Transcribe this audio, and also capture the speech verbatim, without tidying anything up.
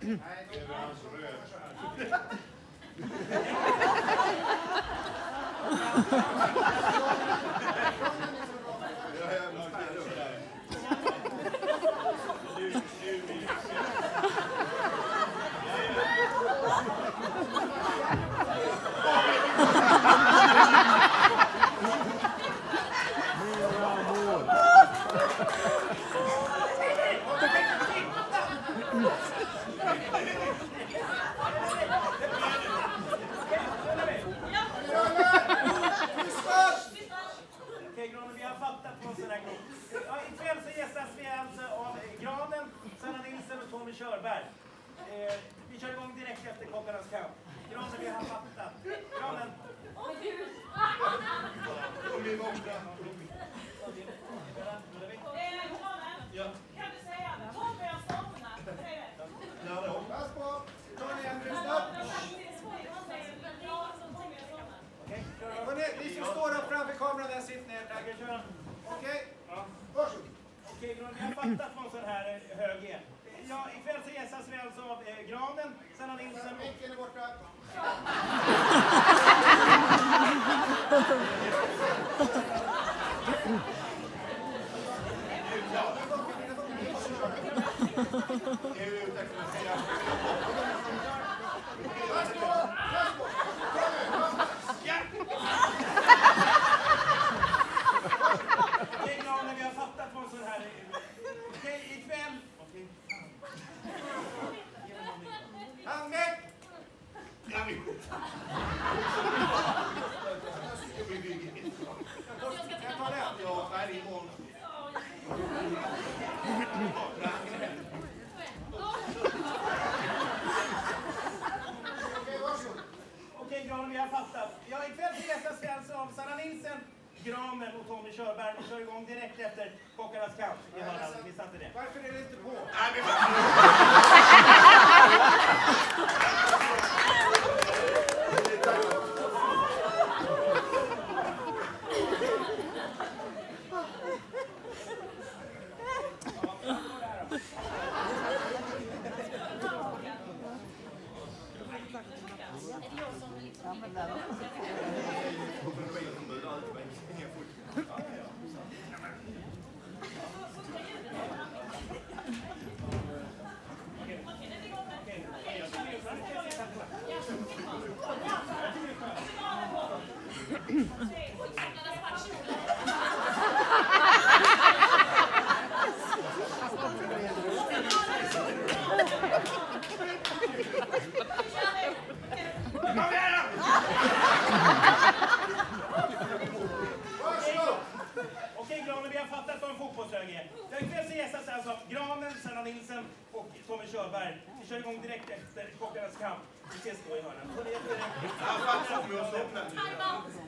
Körberg. Eh, vi kör igång direkt efter Kockarnas kamp. Granen, vi har fattat. Granen. Ja. Kan du säga Tommy och Stormarna? Ja, då. Pass på. Tony, Andrew, stopp. Okej, hörni, ni som står upp framför kameran där, sitt ner. Okej? Okay. Ja. Varsågod. Okej, Granen, vi har fattat vad en sån här hög är. Ja, ikväll så gästas vi alltså av eh, Granen, Sanna Nilsson. Micken är borta. Okej, Granen, vi har fattat vad en sån här är. Okej, ikväll. Handväck! Jag tar det. Ja, färdig imorgon. Okej, varsågod. Okej, Granen, vi har fattat. Ja, ikväll så gästas vi alltså av Sanna Nilsson, Granen och Tommy Körberg. Vi kör igång direkt efter Kockarnas kamp. Jag har alltså missat det. Varför är det inte på? Nej, vi Okej, Granen, vi har fattat vad en fotbollshög är. Jag ikväll så gästas alltså Granen, Sanna Nilsson och Tommy Körberg. Vi kör igång direkt efter Kockarnas kamp. Vi ses då i hörnan.